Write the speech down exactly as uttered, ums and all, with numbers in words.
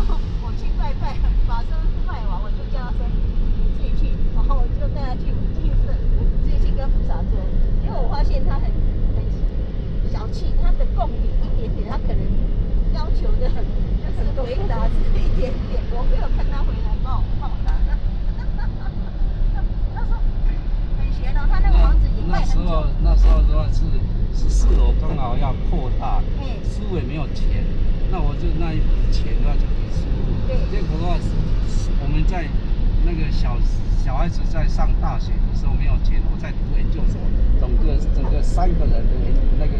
后我去拜拜，把生日拜完，我就叫他说你自己去，然后我就带他去进寺，自己去跟菩萨说。结果我发现他很很小气，他的贡品一点点，他可能要求的就是回答是一点点，我没有看他回来报报答。他说很闲哦，他那个房子也卖很久。 那时候的话是十四楼刚好要扩大，师傅也没有钱，那我就那一笔钱的话就给师傅。 对。 结果的话，我们在那个小小孩子在上大学的时候没有钱，我在读研究所，整个整个三个人的那个